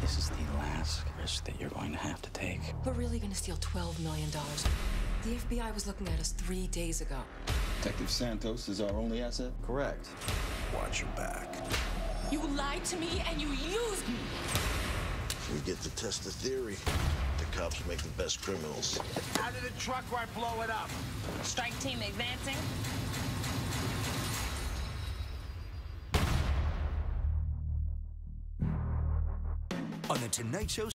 This is the last risk that you're going to have to take. We're really going to steal $12 million. The FBI was looking at us 3 days ago. Detective Santos is our only asset? Correct. Watch your back. You lied to me and you used me. We get to test the theory. The cops make the best criminals. Out of the truck or I blow it up. Strike team advancing. On The Tonight Show.